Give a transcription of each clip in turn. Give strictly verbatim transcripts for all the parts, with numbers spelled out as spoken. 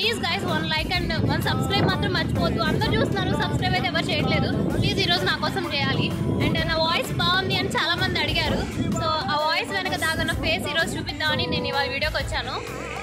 Please guys one like and one subscribe మాత్రం మర్చిపోద్దు. అందరూ చూస్తున్నారు, సబ్స్క్రైబ్ అయితే ఎవరు చేయట్లేదు. ప్లీజ్ ఈరోజు నా కోసం చేయాలి. అండ్ నా వాయిస్ బాగుంది అని చాలా మంది అడిగారు. సో ఆ వాయిస్ వెనక దాగున్న ఫేస్ ఈరోజు చూపిద్దామని నేను ఇవాళ వీడియోకి వచ్చాను.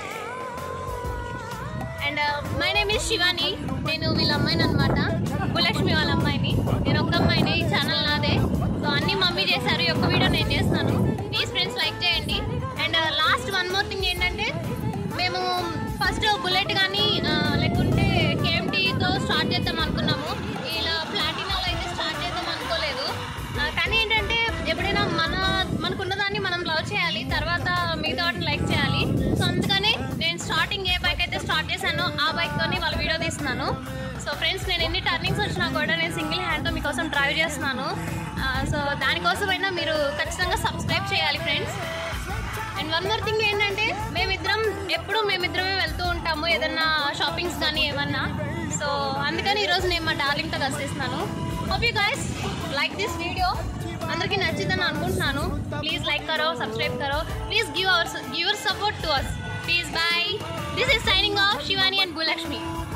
And my name is Shivani. నేను వీళ్ళ అమ్మాయిని అనమాట, భూలక్ష్మి వాళ్ళ అమ్మాయిని. నేను ఒక్క అమ్మాయిని, ఈ ఛానల్ నాదే. సో అన్నీ మమ్మీ చేశారు, ఈ ఒక్క వీడియో నేను చేస్తున్నాను. ప్లీజ్ ఫ్రెండ్స్ లైక్ చేయండి. And last one more thing ఏంటంటే, మేము ఫస్ట్ బుల్లెట్ కానీ లేకుంటే కేఎంటీతో స్టార్ట్ చేద్దాం అనుకున్నాము. ఇలా ప్లాటినాలో అయితే స్టార్ట్ చేద్దాం అనుకోలేదు. కానీ ఏంటంటే ఎప్పుడైనా మన మనకున్నదాన్ని మనం లవ్ చేయాలి, తర్వాత మిగతా వాటిని లైక్ చేయాలి. సో అందుకని నేను స్టార్టింగ్ ఏ బైక్ అయితే స్టార్ట్ చేశానో ఆ బైక్తోని వాళ్ళ వీడియో తీస్తున్నాను. సో ఫ్రెండ్స్, నేను ఎన్ని టర్నింగ్స్ వచ్చినా కూడా నేను సింగిల్ హ్యాండ్తో మీకోసం డ్రైవ్ చేస్తున్నాను. సో దానికోసమైనా మీరు ఖచ్చితంగా సబ్స్క్రైబ్ చేయాలి friends. And one more thing ఏంటంటే, మేమిద్దరం ఎప్పుడు మేమిద్దరమే వెళ్తూ ఉంటాము ఏదన్నా షాపింగ్స్ కానీ ఏమన్నా. సో అందుకని ఈరోజు నేను మా డార్లింగ్తో కలిసిస్తున్నాను. Hope you guys like this video. అందరికీ నచ్చిందని అనుకుంటున్నాను. ప్లీజ్ లైక్ కరో, సబ్స్క్రైబ్ కరో. Please give our give your support to us. Please bye. This is signing off Shivani and Bhulakshmi.